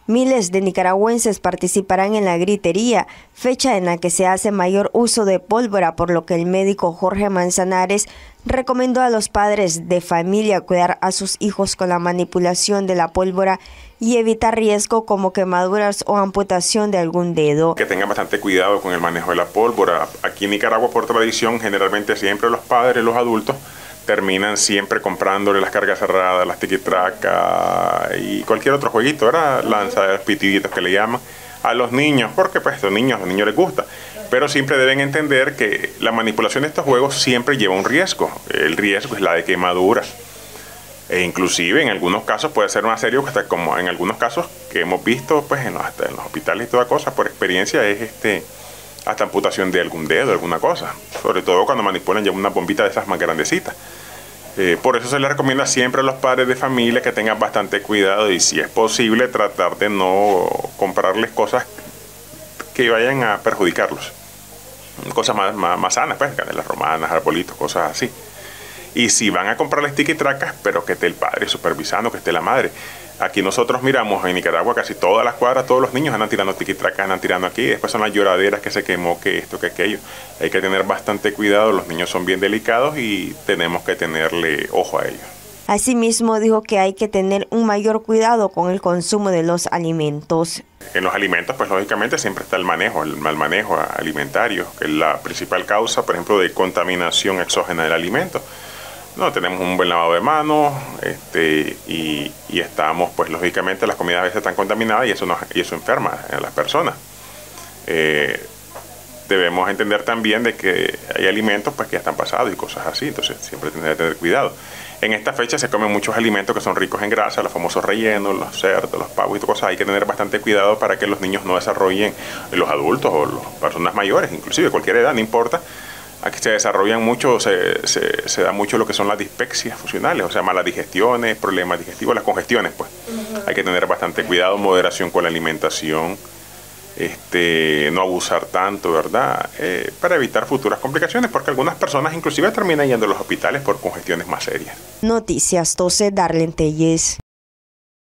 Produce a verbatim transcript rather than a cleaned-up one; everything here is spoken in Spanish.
Miles de nicaragüenses participarán en la gritería, fecha en la que se hace mayor uso de pólvora, por lo que el médico Jorge Manzanares recomendó a los padres de familia cuidar a sus hijos con la manipulación de la pólvora y evitar riesgo como quemaduras o amputación de algún dedo. Que tengan bastante cuidado con el manejo de la pólvora. Aquí en Nicaragua, por tradición, generalmente siempre los padres, los adultos, terminan siempre comprándole las cargas cerradas, las tiquitracas y cualquier otro jueguito, ¿verdad? Lanza pitiditos que le llaman a los niños, porque pues a los niños, a los niños les gusta. Pero siempre deben entender que la manipulación de estos juegos siempre lleva un riesgo. El riesgo es la de quemaduras. E inclusive en algunos casos puede ser más serio, hasta como en algunos casos que hemos visto pues en los, hasta en los hospitales y toda cosa, por experiencia, es este hasta amputación de algún dedo, alguna cosa. Sobre todo cuando manipulan ya una bombita de esas más grandecitas. Eh, por eso se les recomienda siempre a los padres de familia que tengan bastante cuidado y, si es posible, tratar de no comprarles cosas que vayan a perjudicarlos. Cosas más, más, más sanas, pues, canelas romanas, arbolitos, cosas así. Y si van a comprarles tiquitracas, pero que esté el padre supervisando, que esté la madre. Aquí nosotros miramos en Nicaragua casi todas las cuadras, todos los niños andan tirando tiquitracas, andan tirando aquí, después son las lloraderas que se quemó, que esto, que aquello. Hay que tener bastante cuidado, los niños son bien delicados y tenemos que tenerle ojo a ellos. Asimismo, dijo que hay que tener un mayor cuidado con el consumo de los alimentos. En los alimentos, pues lógicamente siempre está el manejo, el mal manejo alimentario, que es la principal causa, por ejemplo, de contaminación exógena del alimento. No, tenemos un buen lavado de manos este, y, y estamos, pues lógicamente las comidas a veces están contaminadas y eso, nos, y eso enferma a las personas. Eh, debemos entender también de que hay alimentos pues, que ya están pasados y cosas así, entonces siempre tenemos que tener cuidado. En esta fecha se comen muchos alimentos que son ricos en grasa, los famosos rellenos, los cerdos, los pavos y todas cosas. Hay que tener bastante cuidado para que los niños no desarrollen, los adultos o las personas mayores, inclusive cualquier edad, no importa. Aquí se desarrollan mucho, se, se, se da mucho lo que son las dispexias funcionales, o sea, malas digestiones, problemas digestivos, las congestiones, pues. Uh-huh. Hay que tener bastante cuidado, moderación con la alimentación, este, no abusar tanto, ¿verdad? Eh, para evitar futuras complicaciones, porque algunas personas inclusive terminan yendo a los hospitales por congestiones más serias. Noticias doce, Darlene Telles.